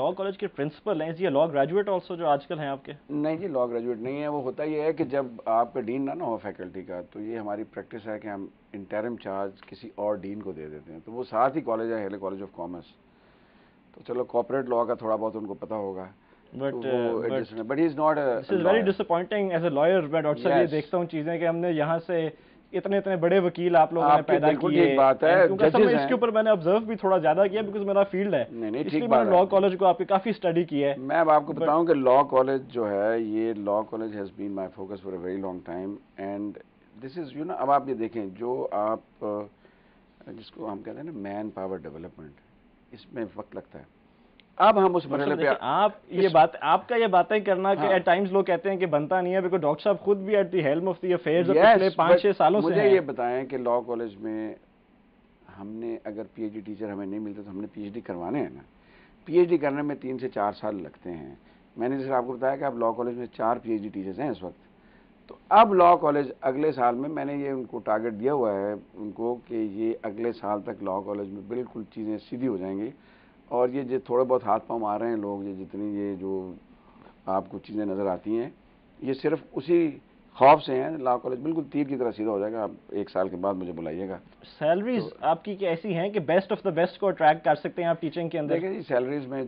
Law college کے principal ہیں یہ لا گریجویٹ آلسو جو آج کل ہیں آپ کے؟ نہیں جی لا گریجویٹ نہیں ہے. وہ ہوتا یہ ہے کہ جب آپ کا ڈین نہ ہو فیکلٹی کا تو یہ ہماری پریکٹس ہے کہ ہم انٹرم چارج کسی اور ڈین کو دے دیتے ہیں. تو وہ ساتھ ہی کالج ہے ہیلے کالج آف کامرس. تو چلو کارپوریٹ لا کا تھوڑا بہت ان کو پتا ہوگا. But he is not this is very disappointing as a liar. میں ڈاکٹر صاحب یہ دیکھتا ہوں چیزیں کہ ہم نے یہاں سے اتنے بڑے وکیل آپ لوگوں نے پیدا کیے. ٹھیک بات ہے, اس کے اوپر میں نے آبزرو بھی تھوڑا زیادہ کیا بیکاز میرا فیلڈ ہے. نہیں ٹھیک بات ہے. لا کالج کو آپ کی کافی اسٹڈی کی ہے. میں اب آپ کو بتاؤں کہ لا کالج جو ہے یہ law college has been my focus for a very long time and this is you know. اب آپ یہ دیکھیں جو آپ جس کو ہم کہتے ہیں نا مین پاور ڈیولپمنٹ, اس میں وقت لگتا ہے. اب ہم اس مرحلے پہ آپ کا یہ باتیں کرنا کہ ایٹ ٹائمز لوگ کہتے ہیں کہ بنتا نہیں ہے بیکاز ڈاکٹر صاحب خود بھی at the helm of the affairs پچھلے 5-6 سالوں سے ہیں. مجھے یہ بتائیں کہ لا کالج میں ہم نے اگر پی ایچ ڈی ٹیچر ہمیں نہیں ملتے تو ہم نے پی ایچ ڈی کروانے ہیں نا. پی ایچ ڈی کرنے میں 3 سے 4 سال لگتے ہیں. میں نے جیسے آپ کو بتایا کہ اب لا کالج میں 4 پی ایچ ڈی ٹیچرز ہیں اس وقت. تو اب لا کالج اگلے سال میں نے یہ ان کو ٹارگٹ دیا ہوا ہے ان کو کہ یہ اگلے سال تک لا کالج میں بالکل چیزیں سیدھی ہو جائیں گی. اور یہ جو تھوڑے بہت ہاتھ پاؤں مار رہے ہیں لوگ, یہ جتنی یہ جو آپ کو چیزیں نظر آتی ہیں یہ صرف اسی خوف سے ہیں. لا کالج بالکل تیر کی طرح سیدھا ہو جائے گا. آپ 1 سال کے بعد مجھے بلائیے گا. سیلریز آپ کی ایسی ہیں کہ بیسٹ آف دا بیسٹ کو اٹریکٹ کر سکتے ہیں آپ ٹیچنگ کے اندر؟ دیکھیں جی سیلریز میں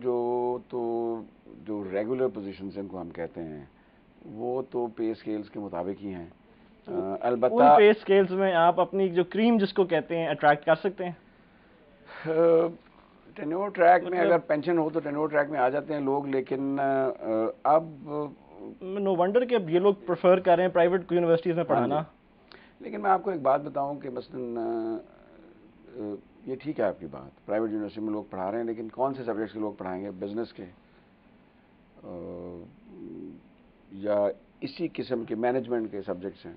جو ریگولر پوزیشنز ان کو ہم کہتے ہیں وہ تو پے اسکیلز کے مطابق ہی ہیں. البتہ ان پے اسکیلز میں آپ اپنی جو کریم جس کو کہتے ہیں اٹریکٹ کر سکتے ہیں. ٹینیور ٹریک میں اگر پینشن ہو تو ٹینیور ٹریک میں آ جاتے ہیں لوگ. لیکن اب نو ونڈر کہ یہ لوگ پریفر کر رہے ہیں پرائیویٹ یونیورسٹیز میں پڑھانا. لیکن میں آپ کو ایک بات بتاؤں کہ مثلاً یہ ٹھیک ہے آپ کی بات, پرائیویٹ یونیورسٹی میں لوگ پڑھا رہے ہیں لیکن کون سے سبجیکٹس کے لوگ پڑھائیں گے؟ بزنس کے یا اسی قسم کے مینجمنٹ کے سبجیکٹس ہیں.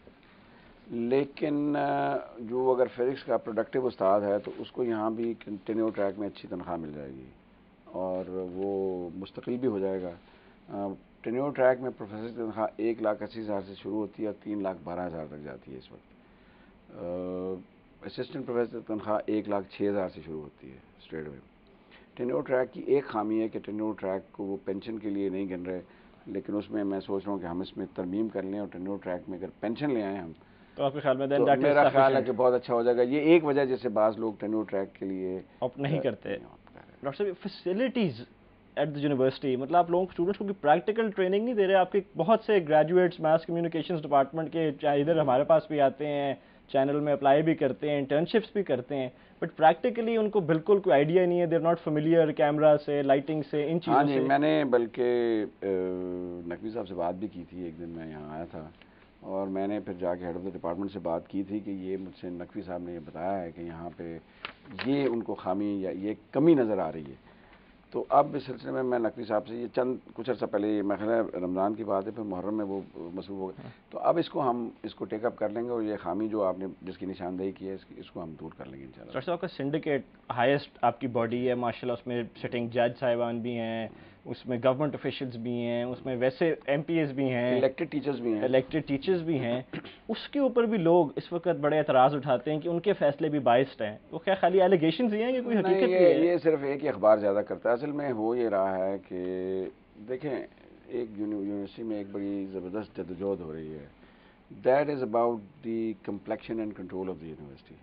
لیکن جو اگر فزکس کا پروڈکٹیو استاد ہے تو اس کو یہاں بھی ٹینیور ٹریک میں اچھی تنخواہ مل جائے گی اور وہ مستقل بھی ہو جائے گا. ٹینیور ٹریک میں پروفیسر کی تنخواہ 1,80,000 سے شروع ہوتی ہے اور 3,12,000 تک جاتی ہے اس وقت. اسسٹنٹ پروفیسر کی تنخواہ 1,06,000 سے شروع ہوتی ہے اسٹریٹ وے. ٹینیور ٹریک کی ایک خامی ہے کہ ٹینیور ٹریک کو وہ پینشن کے لیے نہیں گن رہے, لیکن اس میں سوچ رہا ہوں کہ ہم اس میں ترمیم کر لیں اور ٹینیور ٹریک میں اگر پینشن لے آئیں ہم تو آپ کے خیال میں تو میرا خیال ہے کہ بہت اچھا ہو جائے گا. یہ ایک وجہ جیسے بعض لوگ ٹینیور ٹریک کے لیے آپ نہیں کرتے. ڈاکٹر صاحب فیسلٹیز ایٹ دی یونیورسٹی مطلب آپ لوگوں اسٹوڈنٹس کو پریکٹیکل ٹریننگ نہیں دے رہے؟ آپ کے بہت سے گریجویٹس میس کمیونیکیشنز ڈپارٹمنٹ کے ادھر ہمارے پاس بھی آتے ہیں, چینل میں اپلائی بھی کرتے ہیں, انٹرنشپس بھی کرتے ہیں, بٹ پریکٹیکلی ان کو بالکل کوئی آئیڈیا نہیں ہے. They are not familiar camera سے, لائٹنگ سے, ان چیزوں سے. ہاں جی میں نے بلکہ نقوی صاحب سے بات بھی کی تھی. ایک دن میں یہاں آیا تھا اور میں نے پھر جا کے ہیڈ آف دا ڈپارٹمنٹ سے بات کی تھی کہ یہ مجھ سے نقوی صاحب نے یہ بتایا ہے کہ یہاں پہ یہ ان کو خامی یا یہ کمی نظر آ رہی ہے. تو اب اس سلسلے میں نقوی صاحب سے یہ کچھ عرصہ پہلے یہ میں خیال رمضان کی بات ہے, پھر محرم میں وہ مصروف ہو گئے. تو اب ہم اس کو ٹیک اپ کر لیں گے اور یہ خامی جو آپ نے جس کی نشاندہی کی ہے اس کو ہم دور کر لیں گے انشاءاللہ. ڈاکٹر صاحب کا سنڈیکیٹ ہائیسٹ آپ کی باڈی ہے ماشاءاللہ, اس میں سٹنگ جج صاحبان بھی ہیں, اس میں گورنمنٹ آفیشلز بھی ہیں, اس میں ویسے ایم پی ایز بھی ہیں, الیکٹڈ ٹیچرز بھی ہیں. اس کے اوپر بھی لوگ اس وقت بڑے اعتراض اٹھاتے ہیں کہ ان کے فیصلے بھی بائسڈ ہیں. وہ کیا خالی ایلیگیشنز ہی ہیں کہ کوئی حقیقت بھی ہے؟ یہ صرف ایک ہی اخبار زیادہ کرتا ہے. اصل میں ہو یہ رہا ہے کہ دیکھیں ایک یونیورسٹی میں ایک بڑی زبردست جدوجہد ہو رہی ہے. That is about the complexion and control of the university.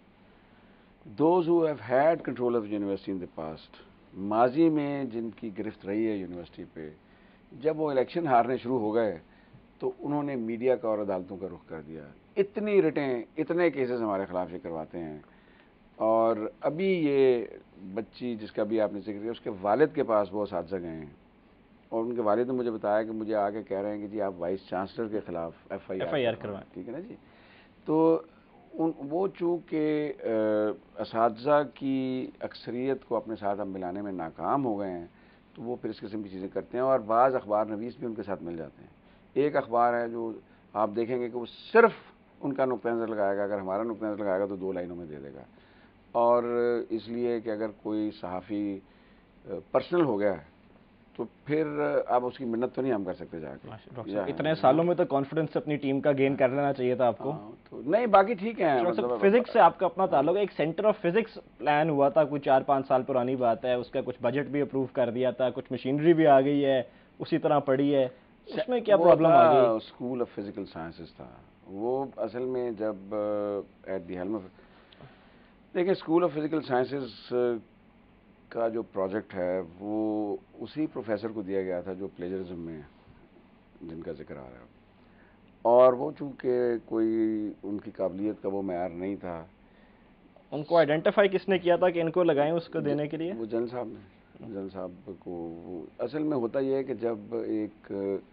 Those who have had control of university in the past, ماضی میں جن کی گرفت رہی ہے یونیورسٹی پہ, جب وہ الیکشن ہارنے شروع ہو گئے تو انہوں نے میڈیا کا اور عدالتوں کا رخ کر دیا. اتنی رٹیں اتنے کیسز ہمارے خلاف یہ کرواتے ہیں. اور ابھی یہ بچی جس کا بھی آپ نے ذکر کیا اس کے والد کے پاس وہ اساتذہ گئے ہیں اور ان کے والد نے مجھے بتایا کہ مجھے آ کے کہہ رہے ہیں کہ جی آپ وائس چانسلر کے خلاف ایف آئی آر کروائیں. ٹھیک ہے نا جی. تو وہ چونکہ اساتذہ کی اکثریت کو اپنے ساتھ اب ملانے میں ناکام ہو گئے ہیں تو وہ پھر اس قسم کی چیزیں کرتے ہیں اور بعض اخبار نویس بھی ان کے ساتھ مل جاتے ہیں. ایک اخبار ہے جو آپ دیکھیں گے کہ وہ صرف ان کا نقطہ نظر لگائے گا, اگر ہمارا نقطہ نظر لگائے گا تو 2 لائنوں میں دے دے گا. اور اس لیے کہ اگر کوئی صحافی پرسنل ہو گیا تو پھر اب اس کی منت تو نہیں ہم کر سکتے جا کے. اتنے سالوں میں تو کانفیڈنس اپنی ٹیم کا گین کر لینا چاہیے تھا آپ کو. نہیں باقی ٹھیک ہے. فزکس سے آپ کا اپنا تعلق ہے. ایک سینٹر آف فزکس پلان ہوا تھا, کوئی 4-5 سال پرانی بات ہے, اس کا کچھ بجٹ بھی اپروو کر دیا تھا, کچھ مشینری بھی آ گئی ہے, اسی طرح پڑی ہے, اس میں کیا پرابلم آ گئی؟ اسکول آف فزیکل سائنسز تھا وہ اصل میں جب ایٹ دی ہیلم آف, دیکھیں اسکول آف فزیکل سائنسز کا جو پروجیکٹ ہے وہ اسی پروفیسر کو دیا گیا تھا جو پلیجرزم میں جن کا ذکر آ رہا ہے, اور وہ چونکہ کوئی ان کی قابلیت کا وہ معیار نہیں تھا. ان کو آئیڈینٹیفائی کس نے کیا تھا کہ ان کو لگائیں اس کو دینے کے لیے؟ وہ جنرل صاحب نے. جنرل صاحب کو اصل میں ہوتا یہ ہے کہ جب ایک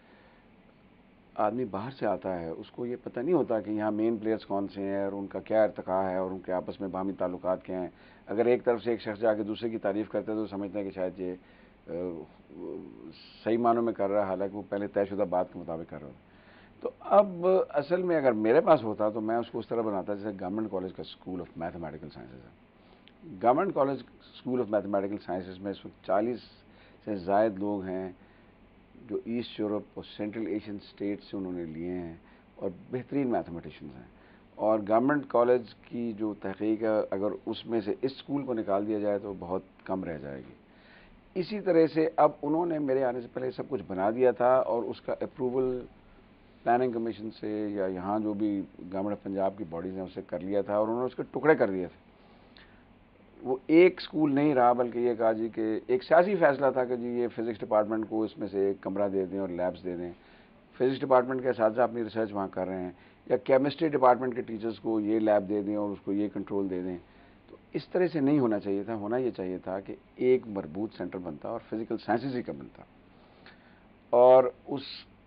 آدمی باہر سے آتا ہے اس کو یہ پتہ نہیں ہوتا کہ یہاں مین پلیئرز کون سے ہیں اور ان کا کیا ارتقاء ہے اور ان کے آپس میں باہمی تعلقات کیا ہیں. اگر ایک طرف سے ایک شخص جا کے دوسرے کی تعریف کرتے ہیں تو سمجھتے ہیں کہ شاید یہ صحیح معنوں میں کر رہا ہے, حالانکہ وہ پہلے طے شدہ بات کے مطابق کر رہا تھا. تو اب اصل میں اگر میرے پاس ہوتا تو میں اس کو اس طرح بناتا جیسے گورنمنٹ کالج کا اسکول آف میتھمیٹیکل سائنسز ہے. Government college school of mathematical sciences میں اس وقت 40 سے زائد لوگ ہیں جو ایسٹ یورپ اور سینٹرل ایشین اسٹیٹ سے انہوں نے لیے ہیں اور بہترین میتھمیٹیشینز ہیں. اور گورنمنٹ کالج کی جو تحقیق ہے اگر اس میں سے اس اسکول کو نکال دیا جائے تو بہت کم رہ جائے گی. اسی طرح سے اب انہوں نے میرے آنے سے پہلے سب کچھ بنا دیا تھا اور اس کا اپروول پلاننگ کمیشن سے یا یہاں جو بھی گورنمنٹ آف پنجاب کی باڈیز ہیں اسے کر لیا تھا اور انہوں نے اس کے ٹکڑے کر دیے تھے. وہ ایک اسکول نہیں رہا بلکہ یہ کہا جی کہ ایک سیاسی فیصلہ تھا کہ جی یہ فزکس ڈپارٹمنٹ کو اس میں سے ایک کمرہ دے دیں اور لیبس دے دیں. فزکس ڈپارٹمنٹ کے اساتذہ اپنی ریسرچ وہاں کر رہے ہیں, یا کیمسٹری ڈپارٹمنٹ کے ٹیچرز کو یہ لیب دے دیں اور اس کو یہ کنٹرول دے دیں. تو اس طرح سے نہیں ہونا چاہیے تھا. ہونا یہ چاہیے تھا کہ ایک مربوط سینٹر بنتا اور فزیکل سائنسز ہی کا بنتا, اور اس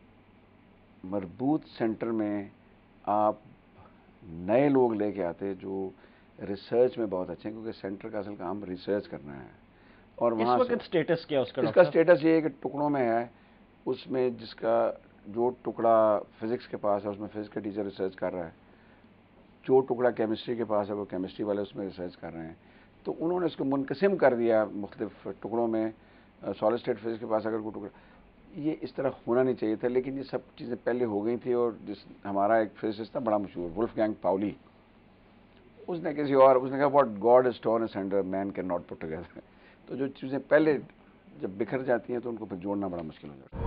مربوط سینٹر میں آپ نئے لوگ لے کے آتے جو ریسرچ میں بہت اچھے ہیں, کیونکہ سینٹر کا اصل کام ریسرچ کرنا ہے. اور وہاں اس وقت سٹیٹس کیا اس کا؟ اس کا سٹیٹس یہ ہے کہ ٹکڑوں میں ہے. اس میں جس کا جو ٹکڑا فزکس کے پاس ہے اس میں فزکس کا ٹیچر ریسرچ کر رہا ہے, جو ٹکڑا کیمسٹری کے پاس ہے وہ کیمسٹری والے اس میں ریسرچ کر رہے ہیں. تو انہوں نے اس کو منقسم کر دیا مختلف ٹکڑوں میں. سالڈ اسٹیٹ فزکس کے پاس اگر کوئی ٹکڑا, یہ اس طرح ہونا نہیں چاہیے تھا, لیکن یہ سب چیزیں پہلے ہو گئی تھی. اور ہمارا ایک فزسسٹ تھا بڑا مشہور, ولفگینگ پاؤلی, اس نے کسی اور اس نے کہا what God has torn asunder man can not put together. تو جو چیزیں پہلے جب بکھر جاتی ہیں تو ان کو پھر جوڑنا بڑا مشکل ہو جاتا ہے.